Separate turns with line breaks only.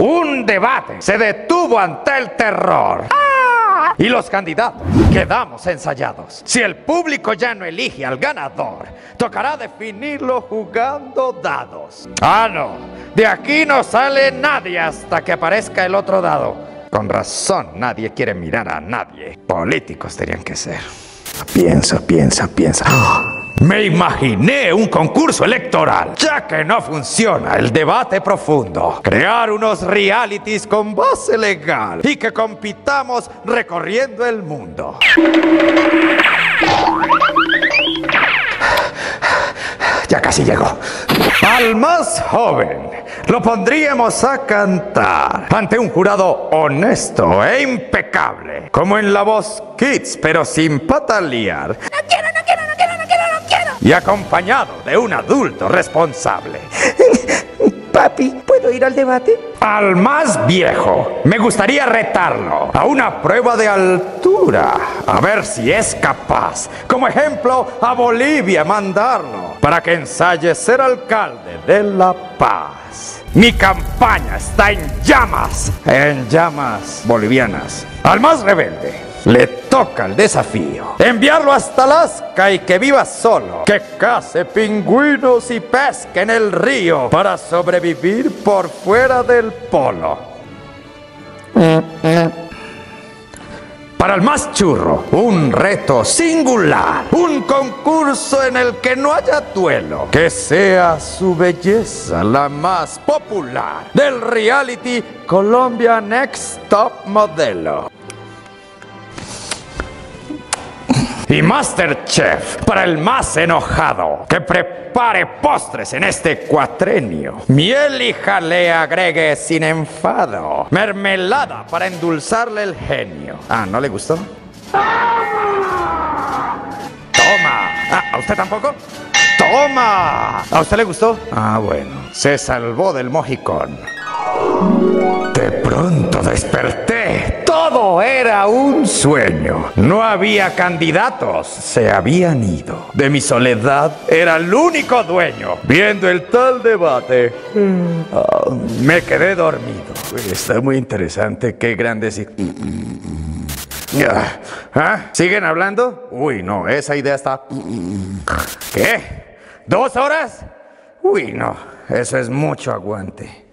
Un debate se detuvo ante el terror. Y los candidatos quedamos ensayados. Si el público ya no elige al ganador, tocará definirlo jugando dados. Ah, no. De aquí no sale nadie hasta que aparezca el otro dado. Con razón, nadie quiere mirar a nadie. Políticos tenían que ser. Piensa. Me imaginé un concurso electoral, ya que no funciona el debate profundo. Crear unos realities con base legal y que compitamos recorriendo el mundo. Ya casi llegó. Al más joven lo pondríamos a cantar ante un jurado honesto e impecable, como en La Voz Kids, pero sin patalear.
No quiero.
Y acompañado de un adulto responsable.
Papi, ¿puedo ir al debate?
Al más viejo, me gustaría retarlo a una prueba de altura, a ver si es capaz, como ejemplo, a Bolivia mandarlo, para que ensaye ser alcalde de La Paz. Mi campaña está en llamas bolivianas. Al más rebelde le toca el desafío: enviarlo hasta Alaska y que viva solo, que cace pingüinos y pesque en el río para sobrevivir por fuera del polo. Para el más churro, un reto singular, un concurso en el que no haya duelo, que sea su belleza la más popular del reality Colombia Next Top Modelo. Y Masterchef para el más enojado, que prepare postres en este cuatrenio. Miel y jalea agregue sin enfado. Mermelada para endulzarle el genio. Ah, ¿no le gustó? ¡Toma! ¿A usted tampoco? ¡Toma! ¿A usted le gustó? Ah, bueno. Se salvó del mojicón. De pronto desperté. Todo era un sueño. No había candidatos. Se habían ido. De mi soledad era el único dueño. Viendo el tal debate, me quedé dormido. Está muy interesante. Qué grandes... ¿Siguen hablando? Uy, no. Esa idea está... ¿Qué? ¿2 horas? Uy, no. Eso es mucho aguante.